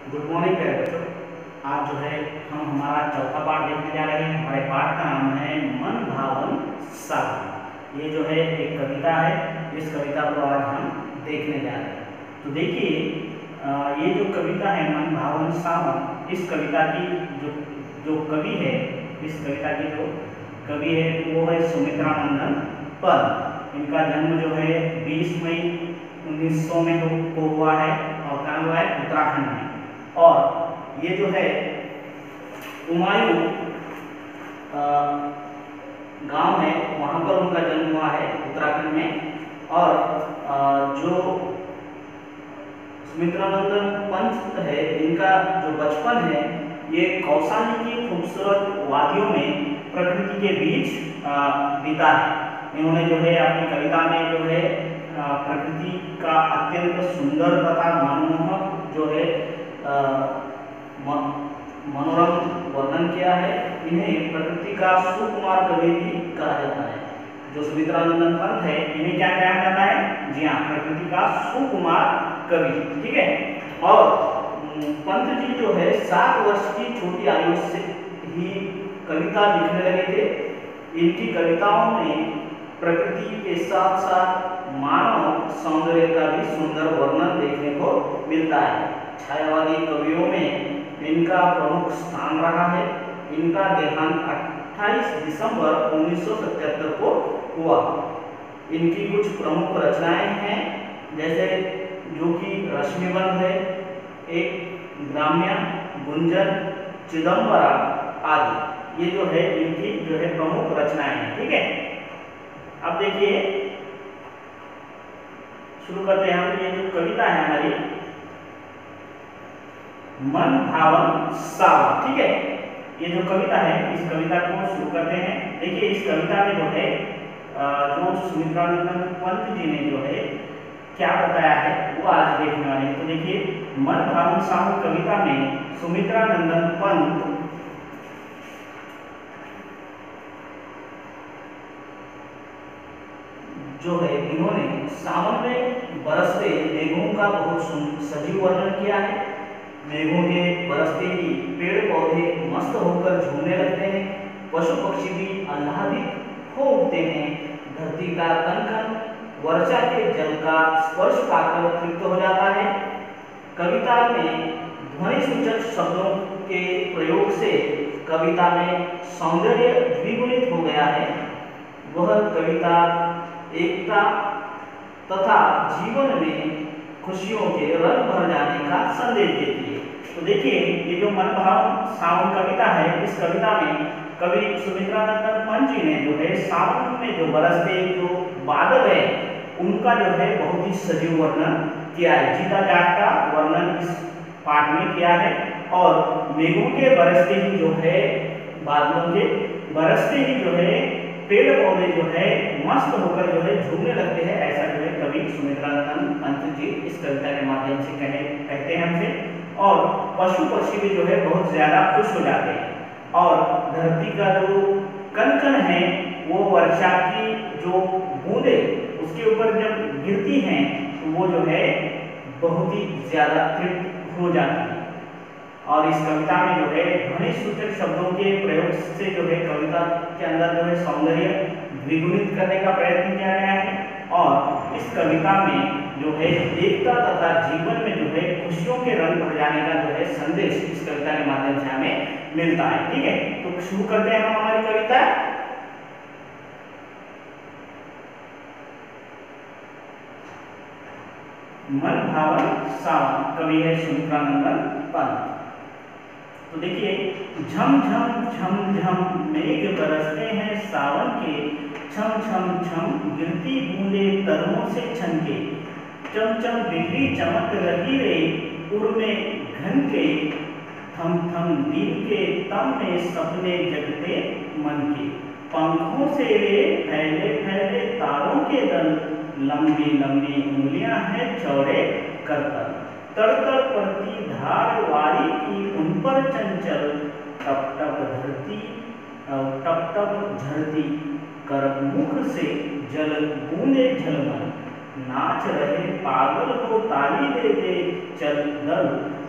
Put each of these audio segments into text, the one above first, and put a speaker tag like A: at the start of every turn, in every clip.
A: Good morning प्यारे बच्चों। आज जो है हम हमारा चौथा पाठ देखने जा रहे हैं। हमारे पाठ का नाम है मन भावन सावन। ये जो है एक कविता है। इस कविता को आज हम देखने जा रहे हैं। तो देखिए, ये जो कविता है मन भावन सावन, इस कविता की जो जो कवि है, इस कविता की जो कवि है वो है सुमित्रा नंदन पंत। इनका जन्म जो है 20 मई 1900 में को हुआ है और कहाँ हुआ है? उत्तराखंड में। और ये जो है उमायूं गांव है, वहाँ पर उनका जन्म हुआ है उत्तराखंड में। और जो सुमित्रानंदन पंत है, इनका जो बचपन है ये कौसानी की खूबसूरत वादियों में प्रकृति के बीच बीता है। इन्होंने जो है अपनी कविता में जो है प्रकृति का अत्यंत सुंदर तथा मनमोहक जो है मनोरम वर्णन किया है। इन्हें प्रकृति का सुकुमार कवि भी कहा जाता है। जो सुमित्रानंदन पंत है, इन्हें क्या कहा जाता है? जी हाँ, प्रकृति का सुकुमार कवि। ठीक है। और पंत जी जो है 7 वर्ष की छोटी आयु से ही कविता लिखने लगे थे। इनकी कविताओं में प्रकृति के साथ साथ मानव सौंदर्य का भी सुंदर वर्णन देखने को मिलता है। छायावादी कवियों में इनका प्रमुख स्थान रहा है। इनका देहांत 28 दिसंबर 1977 को हुआ। इनकी कुछ प्रमुख रचनाएं हैं, जैसे जो कि रश्मिबंध है, एक ग्राम्य, गुंजन, चिदंबरा आदि। ये जो है इनकी जो है प्रमुख रचनाएं हैं। ठीक है। अब देखिए, शुरू करते हैं हम। ये जो कविता है हमारी मन भावन सावन, ठीक है, ये जो कविता है, इस कविता को शुरू करते हैं। देखिए, इस कविता में जो है जो सुमित्रानंदन पंत जी ने जो है क्या बताया है वो आज देखने वाले हैं। तो देखिए, मन भावन सावन कविता में सुमित्रानंदन पंत जो है इन्होंने सावन में बरसते मेघों का बहुत सजीव वर्णन किया है। मेघों के बरसते ही पेड़ पौधे मस्त होकर झूमने लगते हैं, पशु पक्षी भी आह्लादित हो उठते हैं, धरती का कण कण वर्षा के जल का स्पर्श पाकर तृप्त हो जाता है। कविता में ध्वनि सूचक शब्दों के प्रयोग से कविता में सौंदर्य द्विगुणित हो गया है। वह कविता एकता तथा जीवन में खुशियों के रंग भर जाने का संदेश देती है। तो देखिए, ये जो मन भावन सावन कविता है, इस कविता में कवि सुमित्रानंदन पंत जी ने जो है सावन में जो बरसते जो बादल है उनका जो है बहुत ही सजीव वर्णन किया है। जीता जागता वर्णन इस पाठ में किया है। और मेघों के बरसते ही जो है, बादलों के बरसते ही जो है पेड़ पौधे जो है मस्त होकर जो है झूमने लगते हैं। ऐसा जो है कवि सुमित्रानंदन पंत जी इस कविता के माध्यम से कहते हैं हमसे। और पशु पक्षी भी जो है बहुत ज्यादा खुश हो जाते हैं। और धरती का जो कण कण है वो वर्षा की जो बूंदे उसके ऊपर जब गिरती हैं तो वो जो है बहुत ही ज्यादा तृप्त हो जाती है। और इस कविता में जो है ध्वनि सूचक शब्दों के प्रयोग से जो है कविता के अंदर जो है सौंदर्य द्विगुणित करने का प्रयत्न किया गया है। और इस कविता में जो है एकता तथा जीवन में जो है खुशियों के रंग भर जाने का जो है संदेश इस कविता के माध्यम से हमें मिलता है। ठीक है, तो शुरू करते हैं हम हमारी कविता। मन भावन सावन, कवि है सुमित्रानंदन पंत। तो देखिए, झम झम झम झम मेघ बरसते हैं सावन के, छम छम छम गिरती बूंदे तरमों से छनके, चम चम बिजली चमक रही रे उड़ में घन के, थम थम दिन के तम में सपने जगते मन के, पंखों से रे फैले फैले तारों के दल, लंबी लंबी उंगलियां हैं चौड़े करतल, तड़तड़ पड़ती धार वारी की उन पर चंचल, टप टप धरती टप टप झरती कर मुख से जल बूंदे झलमल, नाच रहे पागल को ताली दे दे चल दल,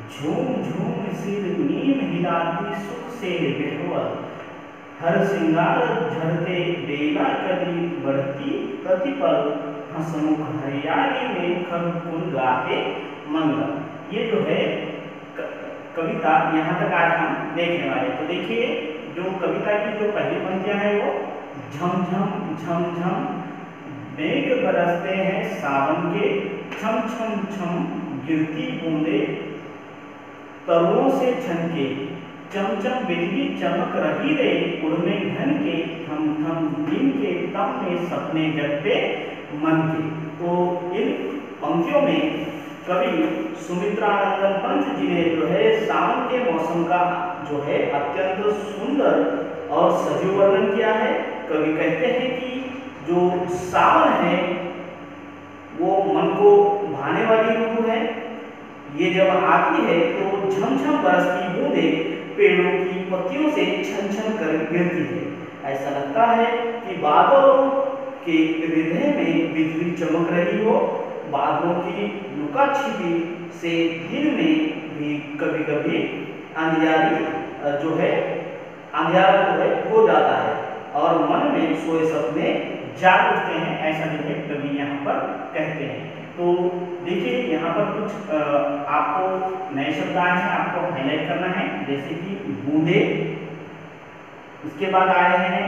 A: झूम झूम सिर नीम हिलाती सुख से विह्वल, हर श्रृंगार झरते बेला कली बढ़ती प्रतिपल, हंसमुख हरियाली में खरकुल गाते मंगल। ये जो है कविता यहाँ तक आज हम देखने वाले। तो देखिए जो कविता की जो पहली पंक्तियां हैं वो झम झम झम झम मेघ बरसते हैं सावन के, छम छम छम गिरती बूंदे तरुओं से छनके, चमचम बिजली चमक रही रे उड़ने घन के, थम थम दिन के तम में सपने जगते मन के। तो इन पंक्तियों में कवि सुमित्रानंदन पंत जी ने जो है सावन के मौसम का जो है अत्यंत सुंदर और सजीव वर्णन किया है। कवि कहते हैं कि जो सावन है वो मन को भाने वाली ऋतु है। ये जब आती है तो झमझम बरसती बूंदें पेड़ों की पत्तियों से छन छन कर गिरती है। ऐसा लगता है कि बादलों के हृदय में बिजली चमक रही हो। बादलों की लुका छिपी से दिन में भी कभी कभी अंधियारा जो है हो जाता है और मन में सोए सपने जाग उठते हैं। ऐसा जो है कवि यहाँ पर कहते हैं। तो देखिए यहाँ पर कुछ आपको नए शब्द आए हैं, आपको हाईलाइट करना है। जैसे कि बूंदे, इसके बाद आए हैं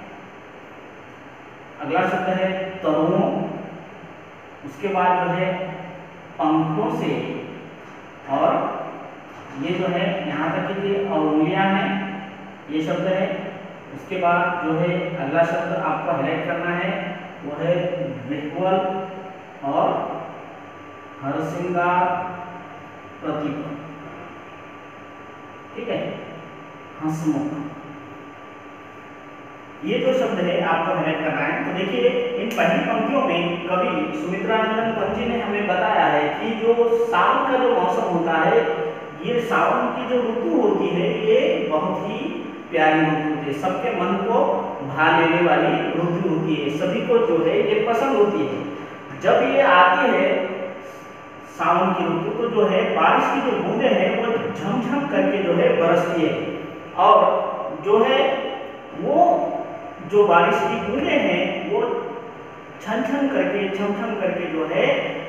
A: अगला शब्द है तरुओं, उसके बाद जो है पंखों से, और ये जो है यहाँ तक कि ये उंगलियां हैं, ये शब्द है। उसके बाद जो है अगला शब्द आपको हाईलाइट करना है वो है विह्वल और हरश्रृंगार प्रतिपल, ठीक है, हंसमुख। ये जो शब्द है आपको हाईलाइट करना है। तो देखिए इन पहली पंक्तियों में कवि सुमित्रानंदन पंत जी ने हमें बताया है कि जो सावन का जो मौसम होता है, ये सावन की जो ऋतु होती है ये बहुत ही प्यारी ऋतु होती है, सबके मन को भा लेने वाली ऋतु होती है, सभी को जो है ये पसंद होती है। जब ये आती है सावन की ऋतु तो जो है बारिश की जो बूंदें हैं वो झमझम करके जो है बरसती है, और जो है वो जो बारिश की बूंदें हैं वो छन छन करके छम करके जो है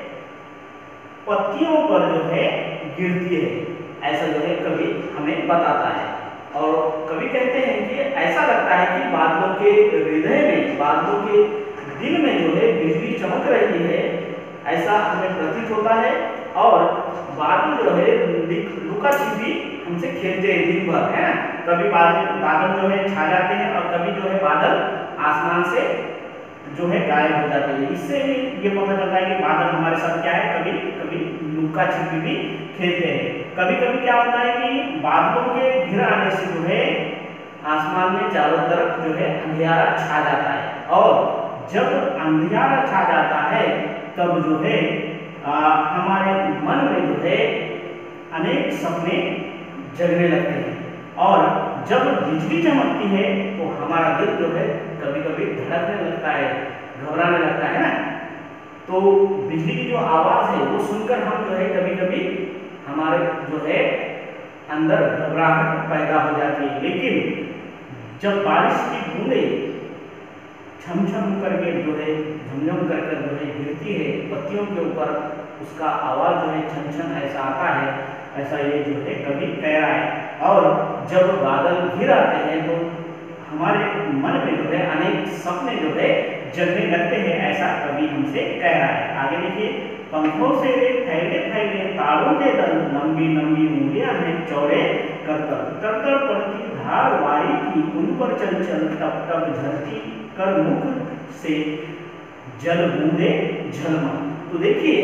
A: पत्तियों पर जो है गिरती है। ऐसा जो है कवि हमें बताता है। और कवि कहते हैं कि ऐसा लगता है कि बादलों के हृदय में, बादलों के दिल में जो है बिजली चमक रही है, ऐसा हमें प्रतीत होता है। और बादल जो है लुका छिपी हमसे खेलते हैं दिन भर, है ना। कभी बादल जो है छा जाते हैं और कभी जो है बादल आसमान से जो है गायब हो जाते हैं। इससे ये पता चलता है कि बादल हमारे साथ क्या है, कभी कभी लुका छिपी भी खेलते हैं। कभी कभी क्या होता है कि बादलों के घिर आने से जो है आसमान में चारों तरफ जो है अंधियारा छा जाता है, और जब अंधियारा छा जाता है तब जो है हमारे मन में जो है अनेक सपने जगने लगते हैं, और जब बिजली चमकती है तो हमारा दिल जो है कभी कभी धड़कने लगता है, घबराने लगता है ना। तो बिजली की जो आवाज़ है वो सुनकर हम जो है कभी कभी हमारे जो है अंदर घबराहट पैदा हो जाती है। लेकिन जब बारिश की बूंदें छम छम करके जो है झमझम कर जो है गिरती है पत्तियों के ऊपर, उसका आवाज़ जो है छन छन ऐसा आता है, ऐसा ये जो है कवि कह रहा है। और जब बादल घिर आते हैं तो हमारे मन में जो है अनेक सपने जो है जगने लगते हैं, ऐसा कवि हमसे कह रहा है। आगे देखिए, पंखों से फैले फैले तारों के दल, लंबी लंबी उंगलियां हैं चौड़े करतल, तरतर पड़ती धार वारी की, उन पर चल चल टप टप झरती कर मुख से जल बूंदे झलमल। तो देखिए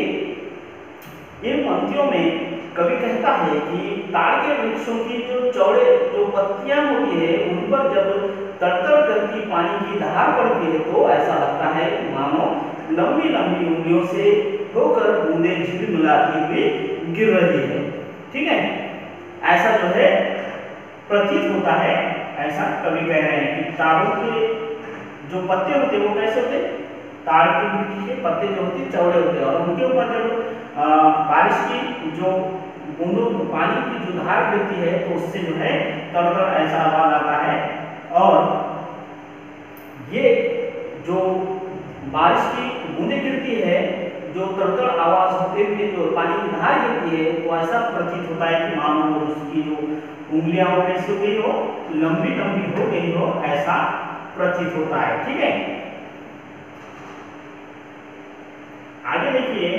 A: इन पंक्तियों में कवि कहता है कि ताड़ के वृक्षों की जो चौड़े जो पत्तियां होती है उन पर जब तरतर करती पानी की धार पड़ती है तो ऐसा लगता है मानो लंबी लंबी उंगलियों से होकर बूंदे झिलमिलाती हुई गिर रही है, ठीक है। ऐसा जो है प्रतीत होता है, ऐसा कवि कह रहे हैं कि तारों के जो पत्ते होते हैं वो कैसे होते हैं, ताड़ के वृक्ष के पत्ते जो होते हैं चौड़े होते हैं, और उनके ऊपर जब बारिश की जो बूंदों पानी की जो धार गिरती है तो उससे जो है तड़-तड़ ऐसा आवाज आता है। और ये जो बारिश की बूंदें गिरती है, जो तड़-तड़ आवाज होते हुए जो पानी की धार गिरती है, तो ऐसा प्रतीत होता है कि मानो उसकी जो उंगलियां वो कैसी हो गई हो, लंबी लंबी हो गई हो, ऐसा प्रतीत होता है। ठीक है, आगे देखिए,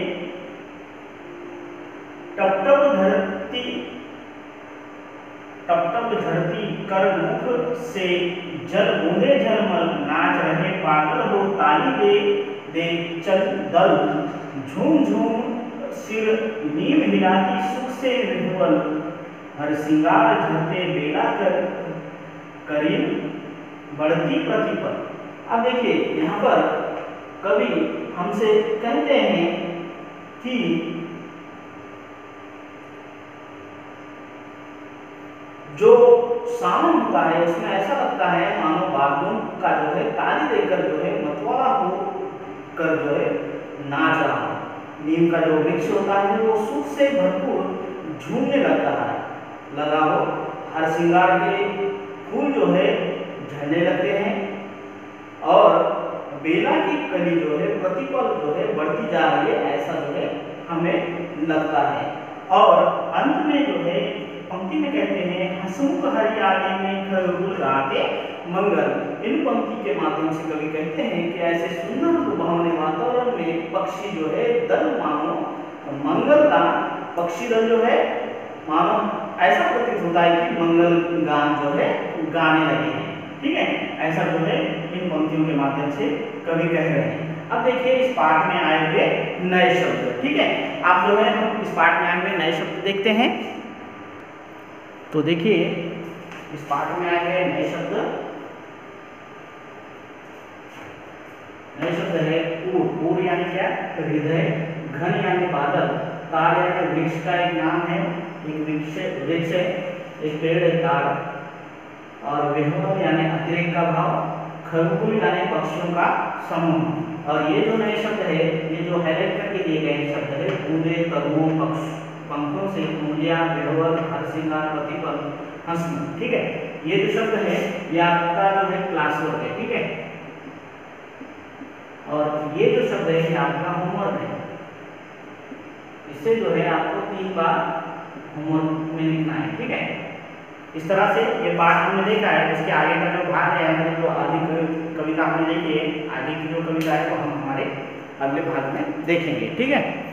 A: टप टप धरती कर मुख से जल बूंदे झलमल, नाच रहे पागल हो ताली दे दे चल दल, झूम झूम सिर नीम हिलाती सुख से विह्वल, हर सिंगार झरते बेला कर करीब बढ़ती प्रतिपल। अब देखिए यहाँ पर कवि हमसे कहते हैं कि जो सावन होता है उसमें ऐसा लगता है मानो बादलों का जो है ताली देकर जो है मतवाला हो कर जो है नाच रहा हो। नीम का जो वृक्ष होता है वो सुख से भरपूर झूमने लगा हो, हर श्रृंगार के फूल जो है झड़ने लगते हैं और बेला की कली जो है प्रतिपल जो है बढ़ती जा रही है, ऐसा जो है हमें लगता है। और अंत में जो है पंक्ति में कहते हैं, हंसमुख हरियाली में खरबूल राते मंगल। इन पंक्ति के माध्यम से कवि कहते हैं कि ऐसे सुंदर लुभावने वातावरण में पक्षी जो है दल मानो मंगल का पक्षी दल जो है मानो ऐसा प्रतीत होता है कि मंगल गान जो है गाने लगे हैं। ठीक है, ऐसा जो है इन पंक्तियों के माध्यम से कवि कह रहे हैं। अब देखिए इस पाठ में आए हुए नए शब्द। ठीक है, आप जो है हम इस पाठ में आए हुए नए शब्द देखते हैं। तो देखिए इस पाठ में आए गए नए शब्द है पूर यानी क्या, हृदय, घन यानी बादल, तार यानी वृक्ष का एक नाम है, एक वृक्ष है, एक पेड़ है तार, और विह्वल यानी अतिरेक का भाव, खरकुल यानी पक्षियों का समूह। और ये जो नए शब्द है, ये जो हाईलाइट करके दिए गए शब्द है, बूंदे, तरुओं, पंखों से, उंगलियां, विह्वल, हरसिंगार, प्रतिपल, हंसमुख। ठीक है, ये जो शब्द है ये आपका जो है क्लास वर्क है। ठीक है, और ये जो शब्द है ये आपका होमवर्क है। इससे जो है आपको 3 बार होमवर्क में लिखना है। ठीक है, इस तरह से ये पाठ हमने देखा है। इसके आगे का जो भाग है, हमने जो अधिक कविता हमने देखी है, आगे की जो कविता है वो हम हमारे अगले भाग में देखेंगे। ठीक है।